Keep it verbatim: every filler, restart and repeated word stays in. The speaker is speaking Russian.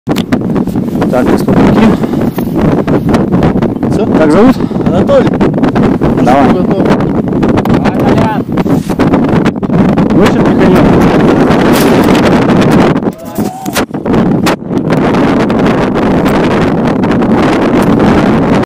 Так, исполнитель. Все, как зовут? Анатолий. Давай. Готов. Выше приходил.